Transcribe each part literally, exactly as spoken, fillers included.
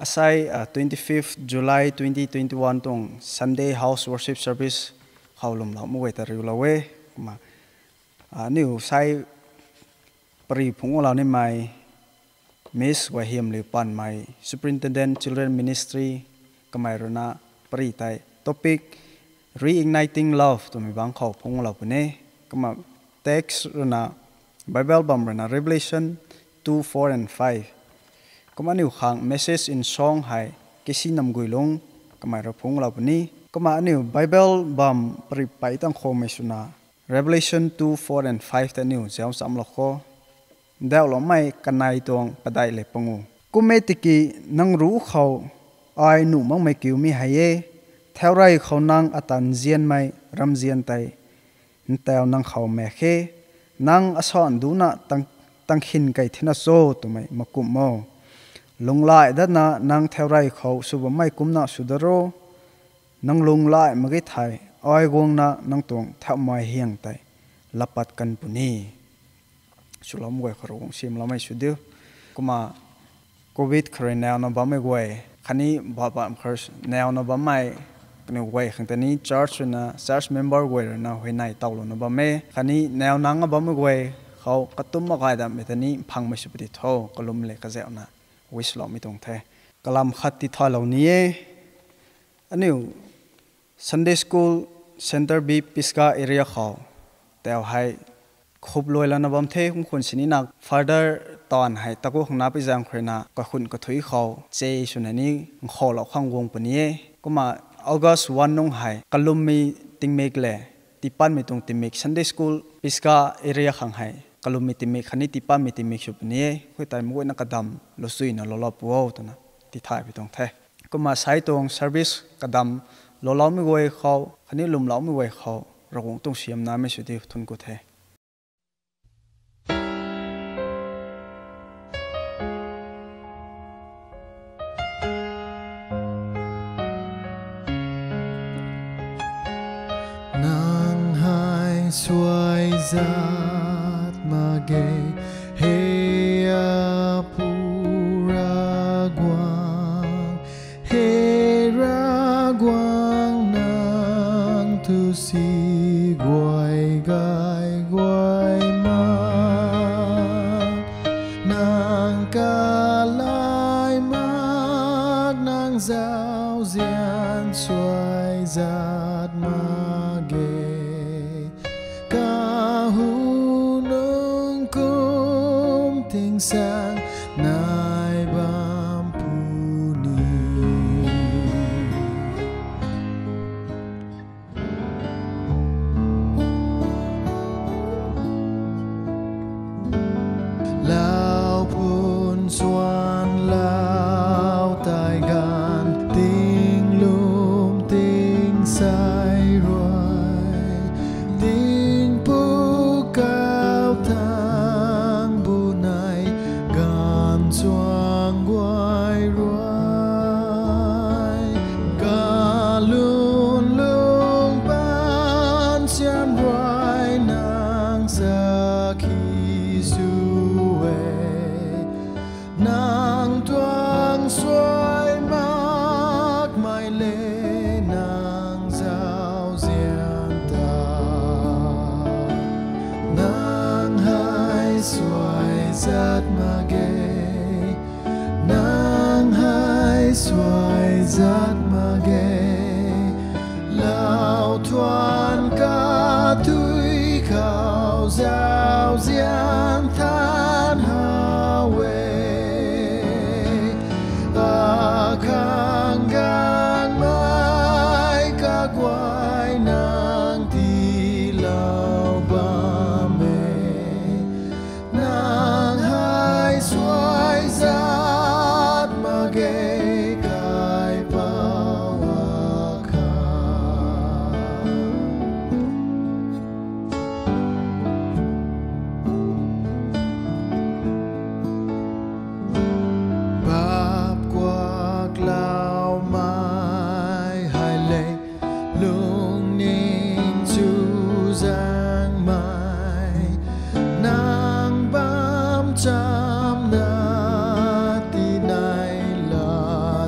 asai twenty-fifth July twenty twenty-one tong Sunday House Worship Service haulum la mu wei tari lawe ma niu sai pari phung la ni mai Miss Gaihiamliu Panmei Superintendent Children Ministry kamai rona pari tai topic Reigniting Love to mi bang khau phung la pune kama text rona Bible bam rona Revelation two four and five kama niu khang message in song hai kisi nam guilong kamai ro phung la puni kama niu Bible bam pari pai tang kho me suna Revelation two four and five ta niu jam sam lo kho daw lo mai kanai tong padai le pangu kumetiki nang ru khau ai nu mang mai kiu mi haye thaurai khau nang atan zian mai ram zian tai ntaw nang khau me khe nang ason du na tang tang khin kai thina so tu mai makum mo lunglai da na nang thaurai khau suba mai kumna sudaro nang lunglai magi thai ai gong na nang tong thau mai hiang tai lapat kan puni sulam goi kharong sim lamai sudiu kuma covid khre naw na ba mai goi khani ba ba khars naw na ba mai ne goi khantani church na church member goi na hoi nai tawlo na ba me khani naw nang ba mai goi khau katum ma gai da metani phang mai supri tho kolum le ka jaw na wislo mi tong the kalam khatti thalo ni e aniu Sunday School Center B Piska area khaw taw hai khub loi la na bam the khum khun sini nak further ton hai taku khna pi jang khreina ka khun ka thui khaw che sunani khol la khang wong panie kuma August one nong hai kalummi tingmek le tipan mi tung timek Sunday School Piska area khang hai kalummi timek khani tipan mi timek su panie khoi tai mo na kadam lo sui na lo lo puo to na ti thai pi tong the kuma sai tong service kadam lo lo mi goi khaw khani lum lo mi goi khaw rong tong siam na me su ti thun ko the xuôi giạt mà ghê hê pu ra quang hê ra quang nang tu si guai gai guai ma nang ca lai mag nang giao dian xuôi giạt mà ghê sang nai bam puni lao pun xuan lao tai gan ting lum ting sai rồi ting pu cao thang bu nai chuang guai ruai ca lun lung ban xian ruai nang sa khi suwe nang tuang xuôi mắc mai lê nang giao dian ta nang hai xuôi giat ma ghê xuôi giat ma ghê lao thoan ca thui khao giao dian than ha we a khang gang mai ca quai nang ti lao ba me nang hai xuôi giat ma ghê cham na ti nai la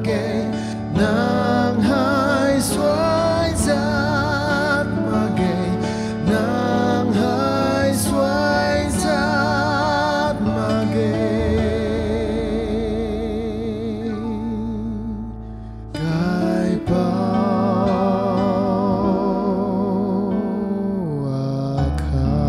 gay nàng hai xoay giạt mà gay nàng hai xoay giạt mà gay gai bao à kha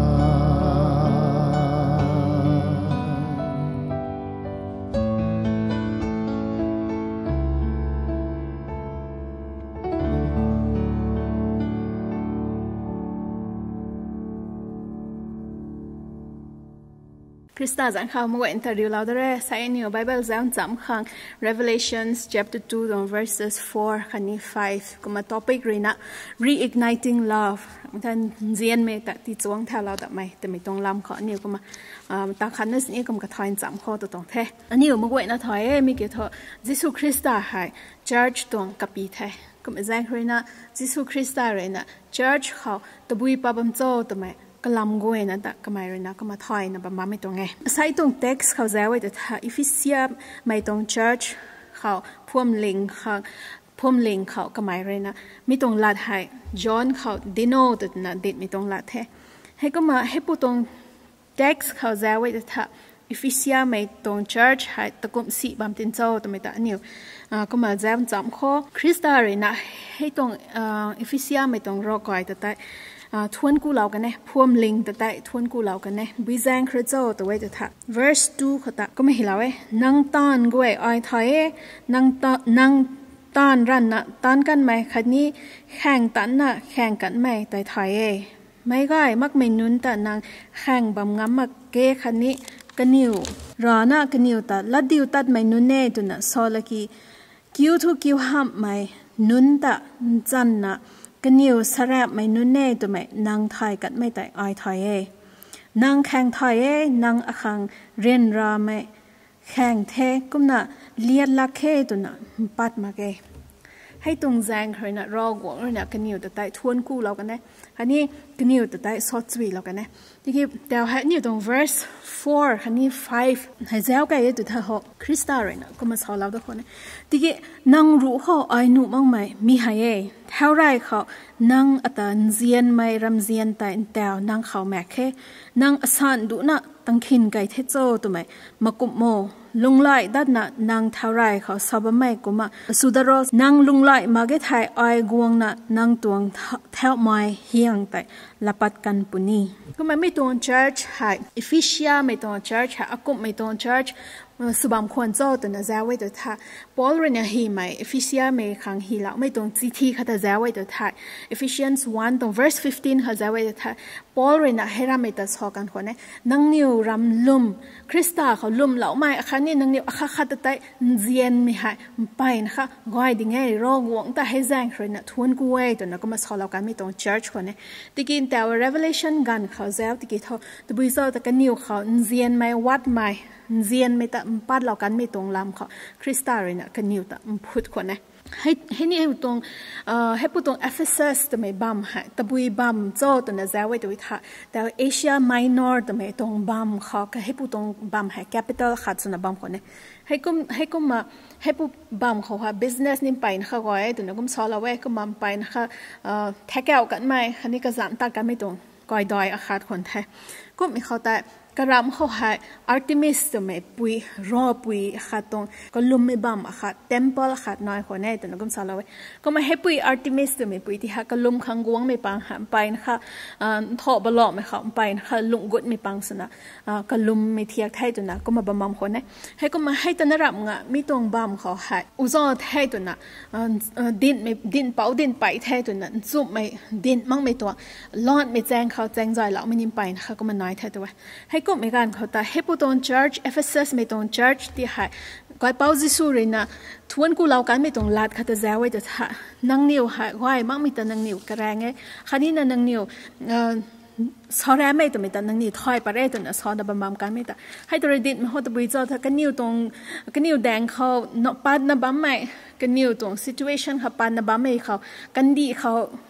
Krista giảng khảo một interview lao đó sai nhiều Bible giảng chấm khang Revelations chapter two on verses four khani five kuma topic rina reigniting love thân diễn mê tại tí chuông theo lao đậm mày từ mình tông làm khó nhiều kuma ta khăn nữa ní kuma cái thằng chấm khó tụi tông thế nhiều một quậy nó thỏi mi kiểu thọ Jesus Krista hay church tông capi thế kuma giảng rina Jesus Krista rina church khảo tụi bui pa bấm châu tụi màyก็ลำกวยนะแต่ก็ไม่รู้นะก็มาถอยนะประมาณไม่ตรงไงใส่ตรง text เขาจะไว้แต่ถ้า Ephesians ไม่ตรง church เขาพ่วมลิงเขาพ่วมลิงเขาก็ไม่รู้นะไม่ตรงลัดให้ John เขา denote นะดิดไม่ตรงลัดให้ให้ก็มาให้พูดตรง text เขาจะไว้แต่ถ้า Ephesians ไม่ตรง church ให้ตะกุมสีบำเพ็ญเจ้าตัวไม่ตาเนี่ยก็มาแจ้งจำข้อคริสต์เลยนะให้ตรง Ephesians ไม่ตรงรอกอยแต่ทวนกูเหล่ากันเนี่ยพวมลิงแต่แต่ทวนกูเหล่ากันเนี่ยวิจัยคริสโตตัวไว้จะทัก verse two เขาตักก็ไม่เห็นแล้วเว้นั่งตอนกูเอ้ยถอยนั่งตอนนั่งตอนรันนะตอนกันไหมคันนี้แข่งตันน่ะแข่งกันไหมแต่ถอยไม่ก็มักไม่นุนแต่นางแข่งบำงำมักเก้คันนี้กันนิวรอหน้ากันนิวตัดลัดดิวตัดไม่นุนเน่ตัวน่ะโซลกีคิวทุกิวห้ามไม่นุนแต่จันน่ะกันนิวสระไม่นุ่นเน่ตัวไม่นางไทยกัดไม่แต่อายไทยเอนางแข่งไทยเอนางอคังเรียนราไม่แข่งเทกุมน่ะเลียดลักเฮตัวน่ะปัดมาเกให้ตรงแจงเคยน่ะรอกวงเลยน่ะกันนิวแต่แต่ทวนกู้เรากันนะอันนี้กันนิวแต่แต่ซอสวีเรากันนะที่คือเดี๋ยวให้นิวตรง verse four อันนี้ five ให้เจ้าไก่ตัวเธอหกคริสต์เลยน่ะก็มาสอนเราทุกคนนะที่คือนางรู้เขาไอ้หนุ่มบ้างไหมมีให้เท่าไรเขานางอัตนเจียนไม่รำเจียนแต่แต่นางเขาแม่แค่นางอสันดูน่ะตั้งขินไก่เทโจตัวไหมมากุมโมลุงไล่ด้านน่ะนางเท่าไรเขาสอบไม่กุมะสุดารสนางลุงไล่มาเกทายไอกวงน่ะนางตวงเท่าไม้เฮียงแต่ละปัดกันปุนีก็ไม่ไม่ตวง church ให้เอฟิเชียไม่ตวง church ให้อากุมไม่ตวง church สุบัมควรเจ้าตัวน่ะจะไว้ตัวท่าปอลเรนฮีไม่เอฟิเชียไม่ขังฮีแล้วไม่ตวง จี ที เขาจะไว้ตัวท่า Ephesians one ตรง verse fifteen เขาจะไว้ตัวท่าปอลเรนให้เราไม่ตัดสอกันคนนี้นังนิวรำลุ่มคริสตาเขาลุ่มแล้วไม่อาคารนี้นังนิวอาคาขัดแต่เจียนไม่ให้ไปนะคะง่ายดิ่งไงรอวงแต่ให้แจ้งคนน่ะทวนกูเอ้ตัวน่ะก็มาสอนเรากันไม่ตรง church คนนี้ที่กินแต่ว่า revelation กันเขาจะที่กินเขาตัวบุญเจ้าแต่กันนิวเขาเจียนไม่วัดไม่เจียนไม่แต่ปัดเรากันไม่ตรงลำเขาคริสตาเลยนะกันนิวแต่พูดคนนี้ให้ให้นี่ให้ตรงเอ่อให้พูดตรง Ephesus แต่ไม่บัมให้แต่บุยบัมโจ้ตัวน่ะจะไว้ตัวท่าแต่เอเชีย minor แต่ไม่ตรงบัมเขาก็ให้พูดตรงบัมให้ capital ขัดส่วนบัมคนนี้ให้กุมให้กุมมาให้พูดบัมเขาว่า business นี่ไปนะคะก็ไอ้ตัวนั้นกุมสอนเราไว้กุมบัมไปนะคะเอ่อแท็กเอากันไหมคันนี้ก็จำตัดกันไม่ตรงก้อยดอยอาคาดคนไทยกุมมีเขาแต่กระรำเขาให้อาร์ติมิสตัวไม่ปุยรอปุยขาดตรงก็ลุมไม่บัมขาดเทมเพิลขาดน้อยคนนี้ตัวนั้นก็สอนเราไว้ก็มาให้ปุยอาร์ติมิสตัวไม่ปุยที่หาก็ลุมขังกวงไม่ปังหันไปนะคะทอบลอไม่เขาไปนะคะลุงกุดไม่ปังสนะก็ลุมไม่เทียกไทยตัวนั้นก็มาบัมบัมคนนี้ให้ก็มาให้ตัวนั้นรับงะมีตรงบัมเขาให้อุจจาระไทยตัวนั้นดินไม่ดินเป่าดินไปไทยตัวนั้นซุปไม่ดินมั่งไม่ตัวลอดไม่แจ้งเขาแจ้งใจแล้วไม่ยิ้มไปนะคะก็มาน้อยไทยตัวให้ก็ไม่การเขาแต่ให้พูดตรง church Ephesus ไม่ตรง church ที่ให้ก็เป้าจิสูเลยนะทวนกูเรากันไม่ตรงลาดเขาแต่แจ้งไว้แต่ถ้านังนิวให้ไหวมั่งมีแต่นังนิวกระแรงไงคราวนี้นะนังนิวสอนแม่ไม่ตัวไม่แต่นังนิวถอยไปเรื่อยตัวน่ะสอนแต่บำบัดกันไม่แต่ให้ตัวดิดมันหัวตะบุยเจ้าถ้ากันนิวตรงกันนิวแดงเขาเนาะปัดนะบัมไม่กันนิวตรง situation เขาปัดนะบัมไม่เขากันดีเขา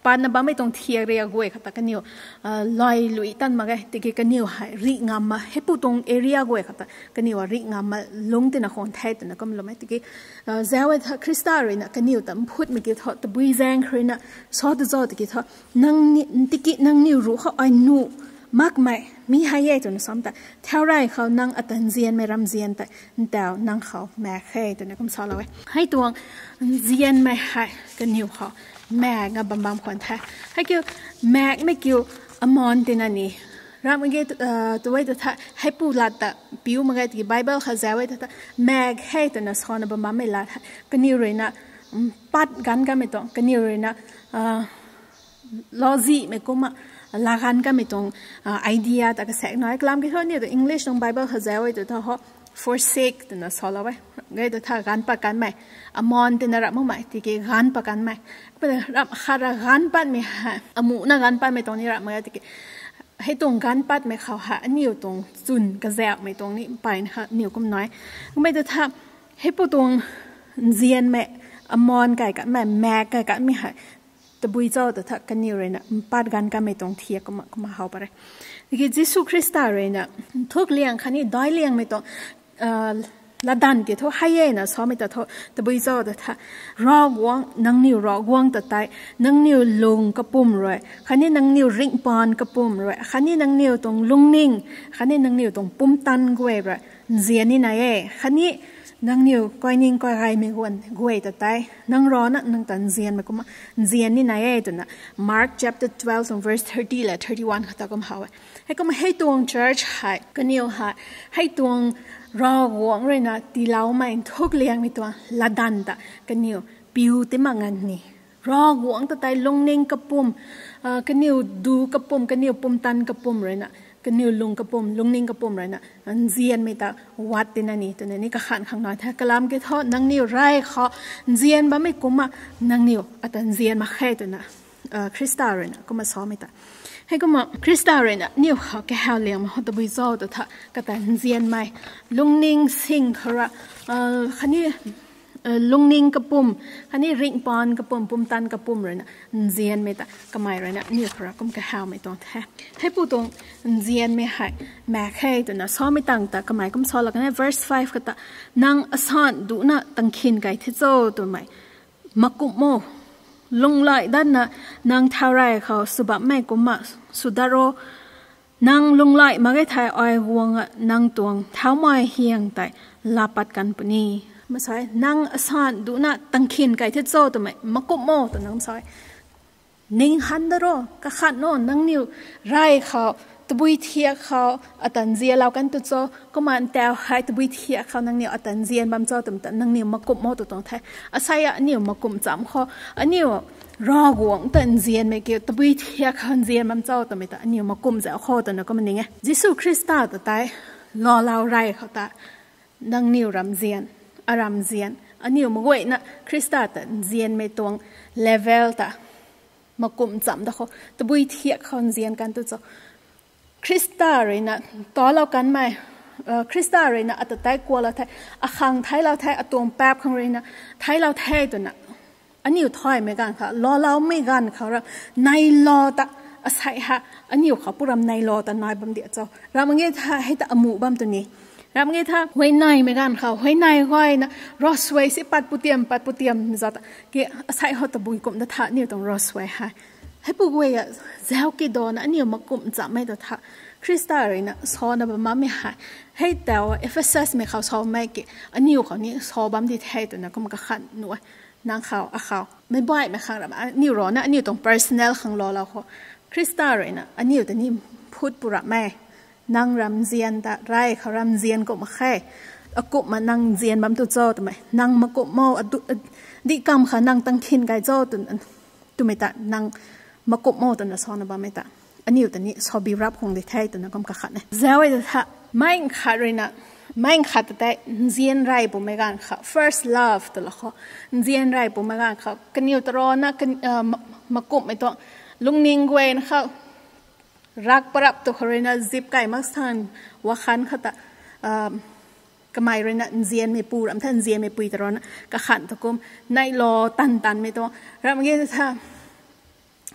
ปานบ้าไม่ต้องเทียเรียกวยค่ะแต่กันนิวลอยลุยตันมาไงติกกันนิวหายริงามมาให้ผู้ตรงเอเรียกวยค่ะแต่กันนิวริงามมาลงตินะคนไทยแต่นะก็ไม่รู้ไหมติกเจ้าว่าคริสต์เลยนะกันนิวแต่พูดไม่กี่ทอตะบุยแรงคือนะซอตะจอติกทอนั่งติกนั่งนิวรู้เขาไอ้นูมากไหมมีหายตัวนั้นซ้ำแต่เท่าไรเขานั่งอัตันเจียนไม่รำเจียนแต่แต่นั่งเขาแม่แค่ตัวนั้นก็สอนเราไว้ให้ตัวเจียนไม่หายกันนิวเขาแม่กับบำบำคนไทยให้เกี่ยวแม่ไม่เกี่ยวอมอนตินันนี่รักมันเกี่ยวตัวไว้ตัวให้ปูลัดแต่ปิวมันเกี่ยวกับไบเบิลเขาจะไว้ตัวแม่ให้ตัวนั้นสอนบำบำไม่ลัดกันนิวเลยนะปัดกันกันไม่ต้องกันนิวเลยนะลอจีไม่ก็มาลากันกันไม่ต้องไอเดียแต่ก็แสกน้อยกลามกี่ท่อนเนี่ยตัวอังกฤษตรงไบเบิลเขาจะไว้ตัวเขา forsake ตัวนั้นสอนเราไว้ไงตัวท่ากันปะกันไหมอมอนตัวนั้นรับมั่งไหมที่เกี่ยกันปะกันไหมเป็นรับขาดกันปัดไม่หาอมูน่ากันปัดไม่ตรงนี้รับมาที่เกี่ยให้ตรงกันปัดไม่เขาหานิ้วตรงจุนกระแสไม่ตรงนี้ไปนะคะนิ้วก็น้อยไม่ตัวท่าให้ปูตรงเจียนแม่อมอนไก่กันแม่แม่ไก่กันไม่หาแต่บุยเจ้าแต่ถ้ากันนี่เลยนะปัดกันกันไม่ต้องเทียก็มาก็มาเข้าไปเลยที่ยิสุคริสต์เลยนะทุกเลี้ยงคันนี้ด้อยเลี้ยงไม่ต้องละดันกี่ทั่วให้เย็นนะซ้อมไม่แต่ทั่วแต่บุยเจ้าแต่ถ้ารอวงนังนิ้วรอวงแต่ใจนังนิ้วลงกระปุ่มเลยคันนี้นังนิ้วริงปอนกระปุ่มเลยคันนี้นังนิ้วตรงลุงนิ่งคันนี้นังนิ้วตรงปุ่มตันกวยเลยเจียนี่นายเอ๋คันนี้นังนิวก้อยนิ่งก้อยไรไม่กวนกวยแต่ใจนังร้อนนังตันเจียนมันก็มาเจียนนี่นายเอ๋ตัวน่ะ Mark chapter twelve and verse thirty และ thirty-one เขาตะก็มาเอาให้ก็มาให้ตวง church ให้ก็นิวให้ให้ตวงรอวงเลยนะตีเล้าไม่ทุกเลี้ยงมีตัวละดันตะก็นิวปิวติมังงันนี่รอวงแต่ใจลงนิ่งกระปุ่มก็นิวดูกระปุ่มก็นิวปุ่มตันกระปุ่มเลยนะก็นิวลุงกระปุ่มลุงนิ่งกระปุ่มเลยนะอันเจียนไม่ตาวัดตินันนี่ตัวนี้ก็ขันข้างน้อยถ้ากลามก็ทอดนังนิวไรเขาเจียนบ้าไม่กุมอ่ะนังนิวอัตเจียนมาแค่ตัวน่ะคริสตัลเลยนะก็มาซ้อมไม่ตาให้ก็มาคริสตัลเลยนะนิวเขาแค่เลี้ยงมาเขาตะบุยโซ่ตัวท่าก็แต่เจียนไม่ลุงนิ่งสิงเขาละคันนี้ลุงนิ่งกระปุ่มคันนี้ริงปอนกระปุ่มปุ่มตันกระปุ่มเลยนะเจียนไม่ตาก็ไม่เลยนะนิวเขาก็แค่ไม่ต้องแท้ให้พูดตรงเจียนไม่หายแม่แค่ตัวน่ะซ้อมไม่ตั้งแต่ก็ไม่ก็ซ้อมแล้วกันใน verse five ก็ตานางอสานดูน่ะตั้งขินไก่ที่โจตัวใหม่มักกุโมลงไหลด้านน่ะนางเท่าไรเขาสุบะแม่กุมะสุดาโรนางลงไหลมาไกไทยอ้อยห่วงอ่ะนางตวงเท้าไม้เฮียงแต่ลาปัดกันปนีมาใส่นางอสานดูน่ะตั้งขินไก่ที่โจตัวใหม่มักกุโมตัวน้ำใส่นิ่งหันดาโรก็ขัดโน่นนางนิวไรเขาตบุยเทียเขาอัตันเจียเรากันตัวโจก็มันแต่ให้ตบุยเทียเขานางนิวอัตันเจียนบำโจตัวแต่นางนิวมักกุโมตัวตรงแท้อาศัยอันนิวมักกุมจำเขาอันนิวรอหวงตันเจียนไม่เกี่ยวตบุยเทียเขาเจียนบำโจตัวไม่แต่อันนิวมักกุมจะเขาตัวนั้นก็มันยังไงยิสุคริสต์ตัวแต่รอเราไรเขาแต่นางนิวรำเจียนอารำเจียนอันนิวมักเว้ยนะคริสต์แต่เจียนไม่ตรงเลเวลแต่มักกุมจำแต่เขาตบุยเทียเขาเจียนกันตัวโจคริสต์เลยนะต่อเรากันไหมคริสต์เลยนะอัตไตกลัวเราไทยอาคังไทยเราไทยอัตวงแป๊บของเลยนะไทยเราไทยตัวน่ะอันนี้อยู่ถอยไม่กันค่ะรอเราไม่กันเขาเราในรอตะอาศัยฮะอันนี้อยู่เขาพูดรำในรอตะน้อยบำเดียวเจ้าเราเงี้ยท่าให้ตะอมูบำตัวนี้เราเงี้ยท่าไว้ในไม่กันเขาไว้ในห้อยนะรอสไว้สิปัดปุเตียมปัดปุเตียมจ้าตะเกี่ยอาศัยเขาตะบุยกลมตะท่านี่ต้องรอสไว้ให้ให้ปุ๊กเวียเจ้ากิโดนะอันนี้มากุมจับไม่ตัวท่าคริสต์เลยนะสอนแบบมาไม่หายให้แต่ว่าเอฟเอสเอสไม่เขาสอนไม่เกี่ยอันนี้อยู่เขานี่สอนบัมดีเทตัวนะก็มันก็ขันหน่วยนางเขาอ่ะเขาไม่บ่อยไม่ขังแบบอันนี้ร้อนนะอันนี้ตรง personal ขังรอเราเขาคริสต์เลยนะอันนี้อยู่แต่นี่พูดปุระแม่นางรำเจียนแต่ไรเขารำเจียนก็มาแค่อากุมานางเจียนบัมตัวโจ้ตัวไหมนางมากุมโมอดุดิกรรมค่ะนางตั้งขินไก่โจ้ตัวนั้นตัวไม่ตานางมากุมโมตัวนั้นสอนบัมไม่ตาอันนี้อยู่แต่นี้สอบีรับคงได้แท้ตัวนั้นก็มาขัดเนี่ยเจ้าไอ้ตัวท่าไม่ขัดเลยนะไม่ขัดแต่เจียนไรปุ่มไม่กันค่ะ first love ตัวละเขาเจียนไรปุ่มไม่กันค่ะกันอยู่ตรอนะกันเอ่อมากุมไม่ต้องลุงนิงเวนเขารักปรับตัวเขาเลยนะziบไก่มักสันว่าขันเขาแต่เอ่อกำไมเลยนะเจียนไม่ปูรำท่านเจียนไม่ปุยตรอนะก็ขันตะกุมในรอตันตันไม่ต้องแล้วเมื่อกี้ท่า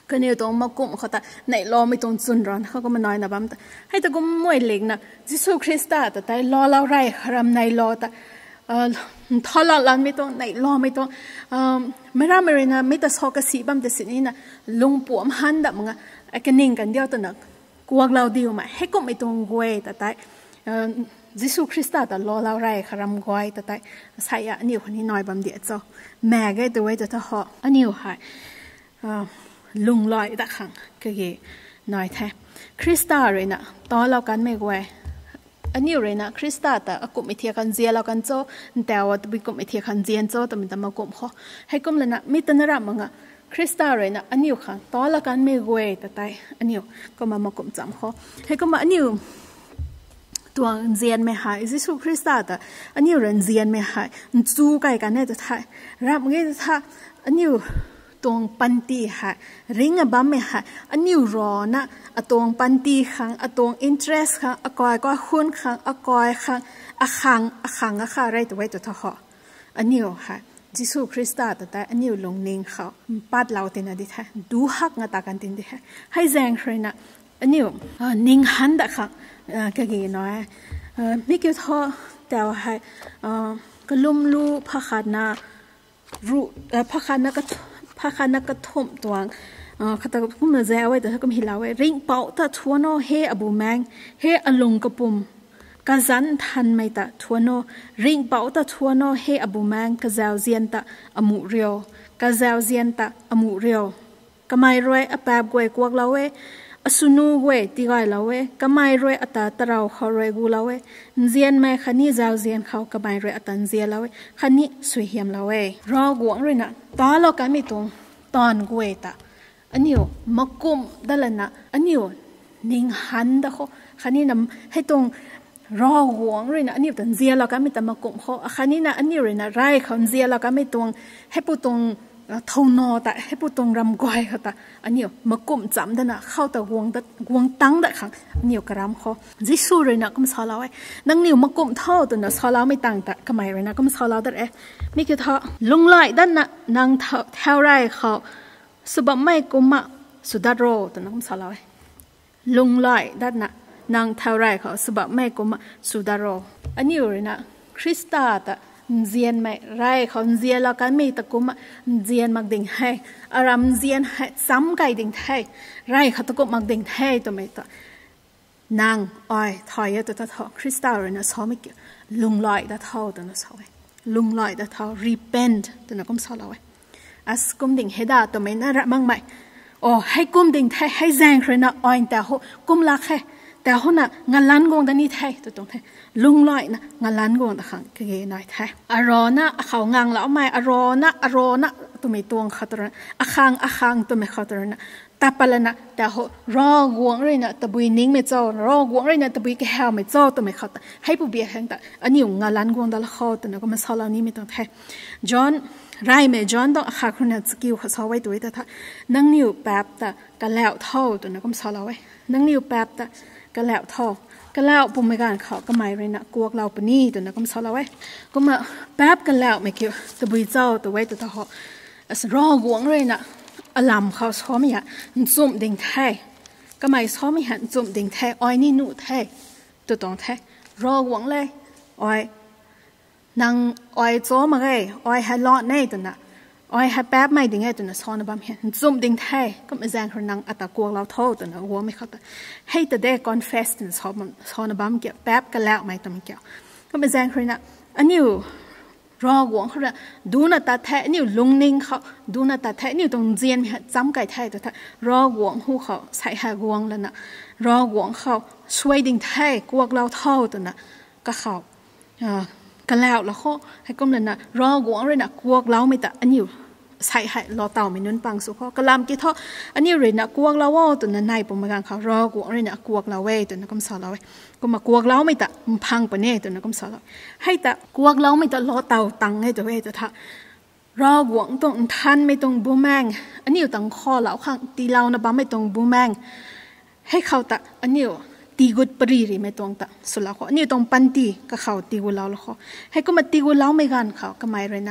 ก็เนี่ยตรงมากุมเขาแต่ในรอไม่ตรงจุนร้อนเขาก็มาน้อยนะบ้างแต่ให้ตะกุมมวยเล็กนะยิสุคริสต์แต่แต่รอเราไรรำในรอแต่เอ่อทอลลันไม่ต้องในรอไม่ต้องเอ่อไม่ร่ำไม่เลยนะไม่แต่สอกสีบ้างแต่สิ่งนี้นะลุงปวมหันดับมึงอะไอ้กันนิ่งกันเดียวตัวนักกวกเราดีมาให้กุมไม่ตรงกวยแต่แต่เอ่อยิสุคริสต์แต่รอเราไรรำกวยแต่แต่ใส่อันนี้คนนี้น้อยบ้างเดียวเจ้าแม่ก็ตัวไว้จะท้ออันนี้หายลุงลอยตะขังก็เย่น้อยแท้คริสตาเลยนะตอนเรากันไม่กวยอันนี้เลยนะคริสตาแต่กุมไม่เทียกันเจียเรากันโจแต่ว่าตัวกุมไม่เทียกันเจียนโจแต่มันจะมากุมเขาให้กุมเลยนะมิตรนรามังอะคริสตาเลยนะอันนี้ขังตอนเรากันไม่กวยแต่แต่อันนี้ก็มามากุมจำเขาให้กุมอันนี้ตัวเจียนไม่หายยิสุคริสต์แต่อันนี้เรื่องเจียนไม่หายจูไก่กันเนี่ยจะท่ารับงี้จะท่าอันนี้ตรงปันตีหายริงอ่ะบ้าไม่หายอันนี้รอนะอ่ะตรงปันตีขังอ่ะตรงอินเทรสขังอ่ะกอยก็หุ้นขังอ่ะกอยขังอ่ะขังอ่ะขังอ่ะข้าไรตัวไว้ตัวท่าอันนี้หายยิสุคริสต์แต่แต่อันนี้ลงนิ่งเขาปัดเราเต็นอดีตดูหักงาตากันตินดีให้แจงใครนะอันนี้นิ่งหันดักขังก็กี่น้อยไม่เกี่ยวท้อแต่ว่าให้ก็ลุ่มลู่พักนารู้พักนาก็พักนาก็ทุ่มตัวข้าตะกุมเจ้าไว้แต่ถ้าก็มีเราไว้ริงเป่าตะทัวโนเฮอบูแมงเฮอลงกระปุ่มกะจันทันไม่ตะทัวโนริงเป่าตะทัวโนเฮอบูแมงกะเจ้าเจียนตะอมูเรียวกะเจ้าเจียนตะอมูเรียวก็ไม่รวยอแปบกวยกวกเราไว้สุนูเวตีไกลาเวก็ไม่รวยอัตตาเราเขารวยกูลาเวเจียนแม่ขันนี้เจ้าเจียนเขาก็ไม่รวยอัตตาเจียนลาเวขันนี้สวยเหี่ยมลาเวรอกวงเลยนะตอนเราการไม่ตรงตอนกวยตาอันนี้มักกุมได้เลยนะอันนี้นิ่งหันดะเขาขันนี้นำให้ตรงรอหวงเลยนะอันนี้ตอนเจียนเราการไม่แต่มักกุมเขาขันนี้นะอันนี้เลยนะไรเขาเจียนเราการไม่ตรงให้ปูตรงทนอแต่ให้พูดตรงรำกวยเขาแต่อันนี้มากลุ่มจำได้นะเข้าแต่วงแต่วงตั้งแต่ขังอันนี้กระรำเขาจิสูเลยนะก็มาสอนเราไอ้นังนิ้วมากลุ่มเท่าตัวนะสอนเราไม่ต่างแต่ก็ไม่เลยนะก็มาสอนเราแต่เอ๊ะไม่คือเท่าลงไหลด้านน่ะนางเท่าไรเขาสุบไม่กุมะสุดาโรตัวนะก็มาสอนเราไอ้ลงไหลด้านน่ะนางเท่าไรเขาสุบไม่กุมะสุดาโรอันนี้เลยนะคริสตาแต่เจียนไม่ไรเขาเจียนเรากันไม่ตะกุมเจียนมักดิ่งให้อารมณ์เจียนให้ซ้ำไก่ดิ่งให้ไรเขาตะกุมมักดิ่งให้ตัวไม่ตัวนางอ้อยถอยตัวตะทอคริสตัลเลยนะสอไม่เกี่ยวลุงลอยตะทอตัวนะสอยลุงลอยตะทอ repent ตัวนะกุมสอเราไว้อัสกุมดิ่งให้ได้ตัวไม่น่ารักมั่งไหมโอ้ให้กุมดิ่งให้ให้แจงเลยนะอ้อยแต่เขากุมรักให้แต่เขาน่ะงานล้านกงตอนนี้ไทยตัวตรงไทยลุงลอยนะงานล้านกงตะขังก็เงี้ยหน่อยไทยอารอนะเขางางแล้วไม่อารอนะอารอนะตัวไม่ตวงเขาตัวนั้นอาคางอาคางตัวไม่เขาตัวนั้นแต่ปะละนะแต่เขารอกวงเลยนะตะบุยนิ่งไม่เจ้ารอกวงเลยนะตะบุยแก้วไม่เจ้าตัวไม่เขาแต่ให้ผู้เบียร์แห่งแต่อันนี้งานล้านกงตะละเขาตัวนั้นก็มาสอนเรานี้ไม่ต้องไทยจอห์นไรเมย์จอห์นต้องอาคาคนนั้นสกิลเขาสอนไว้ตัวแต่ถ้านั่งนิ้วแป๊บแต่กันแล้วเท่าตัวนั้นก็มาสอนเราไว้นั่งนิ้วแป๊บแต่ก็แล้วท่อก็แล้วปุ่มไม่การเขาก็ไม่เลยนะกวกเราปนี่ตัวนั้นก็มาสอนเราไว้ก็มาแป๊บกันแล้วไม่เกี่ยวตัวบุยเจ้าตัวไว้ตัวท่อรอหวงเลยนะอลำเขาซ้อมอย่างจุ่มดิ่งไทยก็ไม่ซ้อมอย่างจุ่มดิ่งไทยอ้อยนี่หนูไทยตัวตรงไทยรอหวงเลยอ้อยนางอ้อยโจมาเลยอ้อยให้ลอดในตัวน่ะอ้อยให้แป๊บไม่ดิ่งไงตัวน่ะซ้อนบ้างเห็นจุ่มดิ่งไทยก็ไม่แจ้งคนนางอัตกวกเราท่อตัวน่ะวัวไม่เข้าแต่ให้แต่ได้ก่อนเฟสต์ซ้อนซ้อนบ้างเกี่ยวแป๊บกันแล้วไม่ตัวไม่เกี่ยวก็ไม่แจ้งคนน่ะอันนี้รอหวงเขาเนี่ยดูน่ะตาแท้นี่ลุงนิ่งเขาดูน่ะตาแท้นี่ตรงเจียนมีจำไก่ไทยตัวท่ารอหวงหูเขาใส่หาหวงแล้วน่ะรอหวงเขาช่วยดิ่งไทยกวกเราเท่าตัวน่ะก็เขาอ่ากันแล้วแล้วเขาให้ก้มเลยน่ะรอหวงเลยน่ะกวกเราไม่แต่อันนี้ใส่ให้รอเต่าไม่นุ่นปังสุเขากระลำกี่เท่าอันนี้เลยน่ะกวกเราว่าตัวนั้นในปุ่มกลางเขารอหวงเลยน่ะกวกเราเว้ตัวนั้นก็มาสอนเราเว้ก็มากวกเราไม่แต่พังปะเนี่ยตัวนั้นก็มาสอนเราให้แต่กวกเราไม่แต่รอเต่าตังให้ตัวเว้ตัวท่ารอหวงตรงทันไม่ตรงบูแมงอันนี้อยู่ตังคอเราข้างตีเรานะบ้าไม่ตรงบูแมงให้เขาแต่อันนี้ตีกุดปรีรีไม่ตรงแต่สุดแล้วเขาอันนี้ตรงปันตีก็เขาตีกุเราแล้วเขาให้ก็มาตีกุเราไม่กันเขาก็ไม่เลยนะ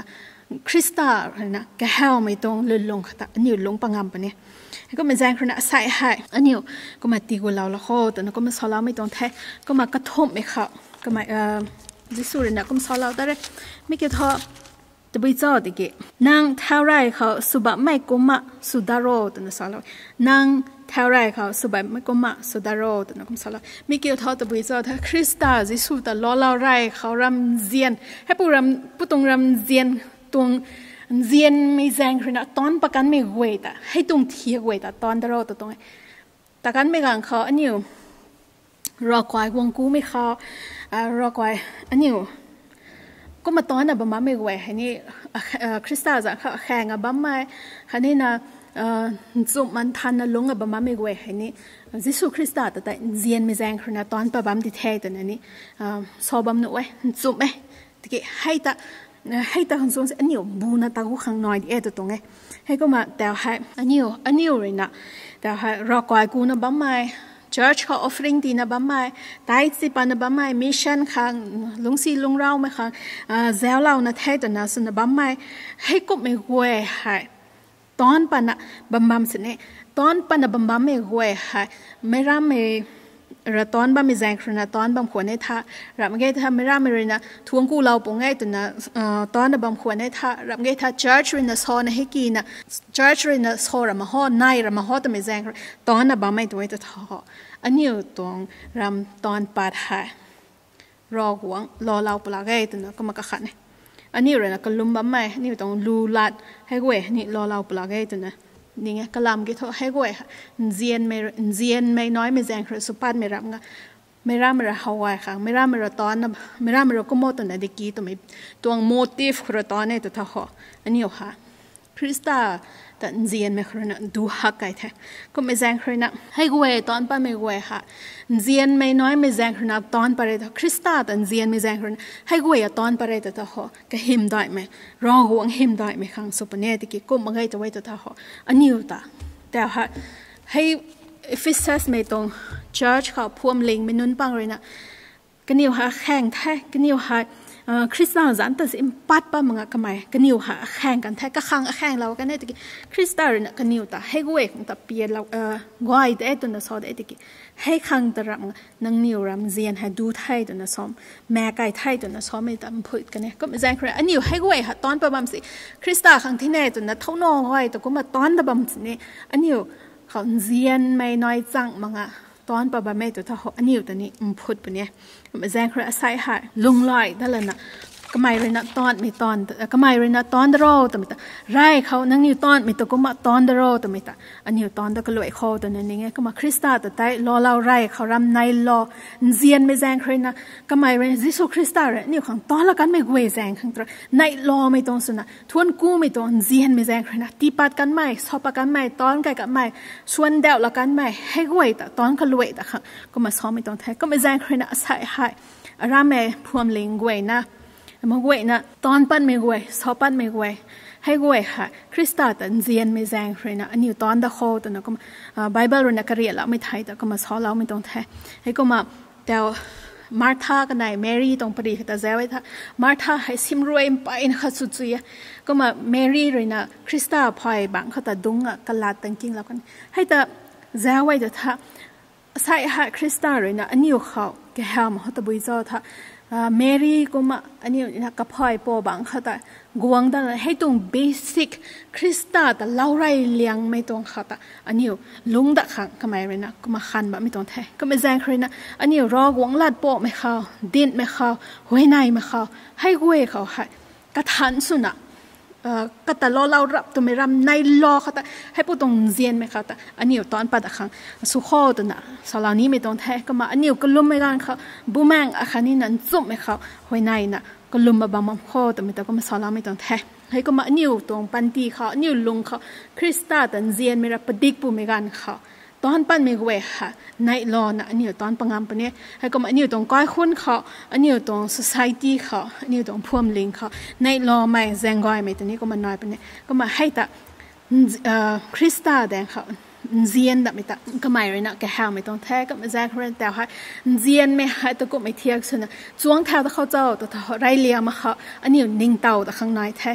คริสตานะแกเฮาไม่ตรงลุลงค่ะอันนี้ลงปังงามปะเนี่ยก็มาแจ้งคณะใส่ให้อันนี้ก็มาตีกุเราละโคแต่ก็มาสอนเราไม่ตรงแท้ก็มากระทบไม่เขาก็มาเอ่อจิสุรินะก็มาสอนเราแต่ไม่เกี่ยวทอจะไปจอดอีกนางเท่าไรเขาสุบะไม่กุมะสุดาโรตันสอนเรานางเท่าไรเขาสุบะไม่กุมะสุดาโรตันก็มาสอนเราไม่เกี่ยวทอจะไปจอดถ้าคริสต์จิสุแต่ล้อเราไรเขารำเจียนให้ผู้รำผู้ตรงรำเจียนตรงเจียนไม่แรงขนาดตอนประกันไม่เวทอ่ะให้ตรงเทียเวทอ่ะตอนเดาตัวตรงแต่กันไม่กันเขาอันนี้รอคอยวงกูไม่เขาอ่ารอคอยอันนี้ก็มาตอนน่ะบ้ามาไม่เวทอันนี้คริสต์จะเขาแข่งอ่ะบ้ามาอันนี้นะจุดมันทันนะลงอ่ะบ้ามาไม่เวทอันนี้ยิสุคริสต์แต่แต่เจียนไม่แรงขนาดตอนประบัมติเทตัวนี้สอบบัมหนุ่ยจุดไหมที่ให้ตาให้ตาคนส่งอันนี้บูน่าตากูข้างน้อยดีเอตัวตรงไงให้ก็มาแต่ให้อันนี้อันนี้เลยนะแต่ให้รอกอยกูนะบ้าไม่ church เขา offering ดีนะบ้าไม่ไต่สิปันนะบ้าไม่ mission ข้างลุงซีลุงเราไหมข้างเจ้าเรานะเทตัวนะสุนนะบ้าไม่ให้ก็ไม่หวยให้ตอนปันนะบัมบัมสิเนี่ยตอนปันนะบัมบัมไม่หวยให้ไม่ร่ำไม่เราตอนบ้ามีแรงขนาดตอนบางขวดในท่ารับเงี้ยท่าไม่ร่ำไม่เลยนะทวงกูเราปงไงตัวนะตอนบางขวดในท่ารับเงี้ยท่า church เลยนะโซนให้กินนะ church เลยนะโซเรามาห่อในเรามาห่อแต่ไม่แรงตอนบางไม่ตัวจะท่ออันนี้ตรงรำตอนปาดหายรอหวงรอเราปลาไงตัวนะก็มากระขันอันนี้เลยนะก็ลุมบ้าไม่นี่ตรงลูลัดให้กูเอ๋นี่รอเราปลาไงตัวนะนี่ไงกะลำกี่ทอให้กูเอ๋เจียนไม่เจียนไม่น้อยไม่แรงคือสุภาพไม่รับงะไม่รับไม่รับฮาวายค่ะไม่รับไม่รับตอนนะไม่รับไม่รับก็โมตัวนั้นเด็กกี้ตัวไม่ตัวโมทีฟคือตอนนี้ตัวท่าหออันนี้ค่ะคริสต์แต่เจียนไม่คือนะดูหักไก่แท้ก็ไม่แรงคือนะให้กูเอ๋ตอนป้าไม่กูเอ๋ค่ะเจียนไม่น้อยไม่แรงคือนะตอนไปเลยคริสต์แต่เจียนไม่แรงคือนะให้กูเอ๋ตอนไปเลยตัวท่าหอก็หิมได้ไหมรอห่วงหิมได้ไหมครั้งสุปเน่เด็กกี้ก็มาไงตัวไว้ตัวท่าหออันนี้ตาแต่ว่าให้ฟิสเซสไม่ตรง church เขาพวมลิงไม่นุ่นปังเลยนะกันนิวหาแข่งแท้กันนิวหาคริสต์จันแต่สิมปัดป้ามึงอะทำไมกันนิวหาแข่งกันแท้ก็ขังแข่งเรากันได้ตะกี้คริสต์เลยนะกันนิวตาให้กูเองตาเปียเราเออง่ายแต่ตัวนั้นสอนได้ตะกี้ให้ขังตรังนังนิวรำเจียนให้ดูไทยตัวนั้นซ้อมแม่ไก่ไทยตัวนั้นซ้อมไม่ตามพูดกันเนี่ยก็ไม่แจ้งใครอันนิวให้กูเองตอนประมาณสิคริสต์ขังที่ไหนตัวนั้นเท่าน้อยแต่ก็มาตอนประมาณสิอันนิวเขาเจียนไม่น้อยจังมังอะตอนประมาณไม่ตัวเท่าอันนี้อยู่ตอนนี้มันพูดปะเนี่ยมันแจ้งใครใส่หายลุงลอยได้เลยนะก็ไม่เลยนะตอนไม่ตอนก็ไม่เลยนะตอนเดโรแต่ไม่ตาไรเขานั่งอยู่ตอนไม่ตัวก็มาตอนเดโรแต่ไม่ตาอันนี้ตอนตัวก็ลอยคอตัวนั้นนี่ไงก็มาคริสต์แต่ใต้รอเราไรเขารำในรอเจียนไม่แจ้งใครนะก็ไม่เลยยิสุคริสต์เลยนี่ของตอนละกันไม่เวแจ้งข้างตัวในรอไม่ตรงสุนะทวนกู้ไม่ตรงเจียนไม่แจ้งใครนะตีปัดกันไม่สอบกันไม่ตอนไกลกันไม่ชวนเดาละกันไม่ให้เวแต่ตอนก็ลอยแต่ค่ะก็มาซ้อมไม่ตรงแท้ก็ไม่แจ้งใครนะใส่หายรำไม่พวมลิงเวนะมาเวนะตอนปั้นไม่เวสอบปั้นไม่เวให้เวค่ะคริสต์แต่เจียนไม่แรงเลยนะอันนี้ตอนตะโคตัวนะก็ไบเบิลนะก็เรียนแล้วไม่ไทยแต่ก็มาสอนเราไม่ต้องแท้ให้ก็มาแต่มาร์ธากันไหนแมรี่ตรงปรีแต่เจ้าไว้ท่ามาร์ธาให้ซิมรวยไปนะคะสุดสุดก็มาแมรี่เลยนะคริสต์พอยบังเขาแต่ดุงอ่ะกลาดตั้งจริงแล้วกันให้แต่เจ้าไว้แต่ท่าใส่หาคริสต์เลยนะอันนี้เขาแกห้ามเขาแต่บุยเจ้าท่าเมรี่ก็มาอันนี้นะกับพ่อยปอบังเขาแต่กวางแต่ให้ตรงเบสิกคริสต์แต่เล่าไรเลี้ยงไม่ตรงเขาแต่อันนี้ลุงดักขังทำไมเลยนะก็มาคันแบบไม่ตรงแท้ก็ไม่แจ้งใครนะอันนี้รอกวางลาดโปะไม่เข้าดินไม่เข้าหัวในไม่เข้าให้เว้เขาให้กระทันสุนัขก็แต่รอเรารับตัวไม่รำในรอเขาแต่ให้ผู้ตรงเจียนไหมเขาแต่อันนี้ตอนปัดขังสุข้อตัวน่ะสาวนี้ไม่ตรงแท้ก็มาอันนี้ก็ลุ่มไม่กันเขาบูแมงอาคานี้นั้นจุ่มไม่เขาหัวในน่ะก็ลุ่มมาบางมัมข้อแต่ไม่แต่ก็มาสาวเราไม่ตรงแท้ให้ก็มาอันนี้ตรงปันตีเขาอันนี้ลุงเขาคริสต์แต่เจียนไม่รับประดิษฐ์ปูไม่กันเขาตอนปั้นไม่เวค่ะในรอน่ะอันนี้ตอนปังงามปนนี้ให้ก็มาอันนี้ตรงก้อยคุ้นเขาอันนี้ตรง society เขาอันนี้ตรงพวมลิงเขาในรอไม่แซงก้อยไม่ตัวนี้ก็มาน้อยปนนี้ก็มาให้แต่คริสต์แดงเขาเจียนแบบไม่แต่ก็ไม่เลยนะแกหาไม่ต้องแท้ก็มาแจ้งเขาแต่ว่าเจียนไม่ให้แต่ก็ไม่เทียบส่วนนะจ้วงเท้าแต่เขาเจ้าแต่ไรเลี้ยมาเขาอันนี้นิ่งเต่าแต่ข้างในแท้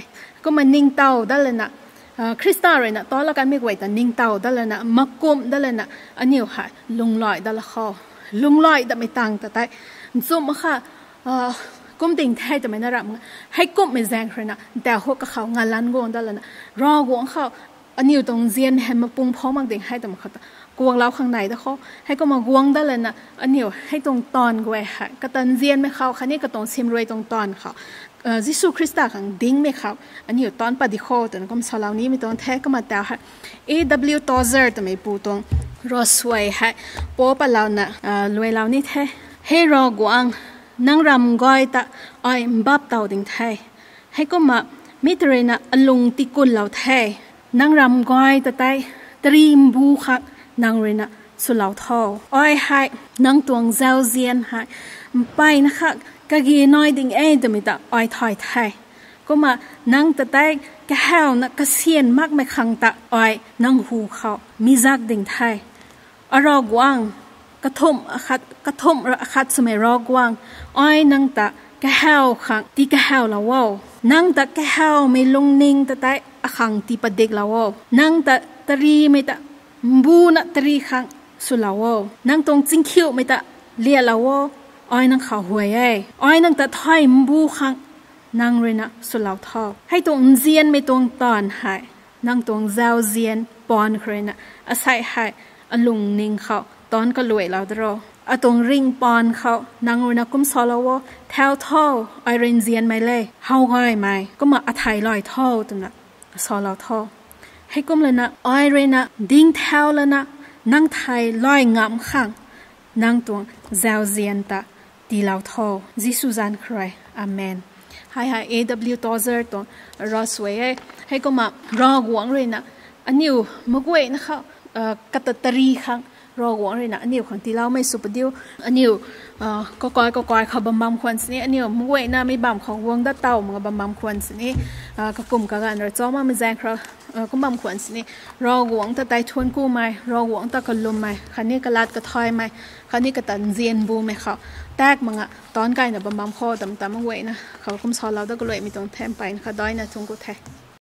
ก็มานิ่งเตาได้เลยนะคริสต์เลยนะตอนละกันไม่ไหวแต่นิ่งเตาได้เลยนะมักกุมได้เลยนะอันนี้ค่ะลุงลอยได้ละข้อลุงลอยแต่ไม่ตังแต่แต่ซุ่มค่ะกุมติงแท้แต่ไม่น่ารักให้กุมไม่แรงเลยนะแต่หัวกับเขางานล้านกวงได้เลยนะรอกวงเขาอันนี้อยู่ตรงเจียนเห็นมาปุงพร้อมบางติงให้แต่มาเขากวงเราข้างในแต่เขาให้ก็มากวงได้เลยนะอันนี้ให้ตรงตอนกวยค่ะกระตันเจียนไม่เขาคันนี้ก็ตรงเซียมรวยตรงตอนเขายิสุคริสต์ขังดิ้งไม่เขาอันนี้อยู่ตอนปฏิโคแต่ก็มาสลาวนี้มีตอนแท้ก็มาแต่ค่ะ เอ ดับเบิลยู ต่อเซอร์แต่ไม่ปูตรงรอสวยค่ะโป๊ปะเราน่ะรวยเรานี่แท้ให้รอกวางนั่งรำก้อยตะอ้อยบับเต่าดิ่งแท้ให้ก็มามิตรนะอลุงติกุลเราแท้นั่งรำก้อยตะไตตรีมบูคักนั่งเรนะสุเหล่าทออ้อยให้นั่งตวงเจ้าเจียนให้ไปนะคะกะกีน้อยดิ่งเอ็ดมิตาอ้อยถอยไทยก็มานั่งตะไตกะแหวนักกะเซียนมากไม่ขังตะอ้อยนั่งหูเขามีจักดิ่งไทยอรอกวางกระทมอคัดกระทมอคัดสมัยรอกวางอ้อยนั่งตะกะแหวขังตีกะแหวละว่าวนั่งตะกะแหวไม่ลงนิ่งตะไตอขังตีปะเด็กละว่าวนั่งตะตรีไม่ตะบูนัตรีขังสุลาวนั่งตรงจิงคิวไม่ตะเลียละว่าวอ้อยนั่งข่าวหวยเอ้อ้อยนั่งตะถอยมบูขังนั่งเรนะสุลาวทอให้ตรงเจียนไม่ตรงตอนหายนั่งตรงเจ้าเจียนปอนเครนะอาศัยหายอลุงนิ่งเขาตอนก็รวยแล้วดรออะตรงริงปอนเขานั่งเรนะกุมซอลาวแถวท่อไอเรนเจียนไม่เล่เฮาง่ายไหมก็มาอาศัยลอยท่อตัวน่ะซอลาวท่อให้กุมเลยนะไอเรนะดิ้งแถวแล้วนะนั่งไทยลอยงามข้างนั่งตรงเจ้าเจียนตะดีลาวท่อจิสุจันใครอาเมนให้ให้ เอ ดับเบิลยู ต่อเซอร์ตรงรอสวยให้ก็มารอหวงเลยนะอันนี้มกเวนะคะกัตตรีครั้งรอหวงเลยนะอันนี้ของที่เราไม่สุปเดียวอันนี้ก็กอยก็กอยเขาบำบังควันสินี้อันนี้มกเวนะไม่บำของวงดัตเต่ามันบำบังควันสินี้ก็กลุ่มกันเราจ้องมาไม่แจ้งครับก็บำควันสินี้รอหวงตะไตทวนกู้ไหมรอหวงตะกลุมไหมคันนี้กระลัดกระทอยไหมคันนี้กระตันเจียนบูไหมเขาแตกมังอะตอนไกลเนี่ยบำบังคอต่ำๆมังเวนะเขาคุ้มซอเราตะกลุยมีตรงแทมไปนะคะด้อยนะจงกุแท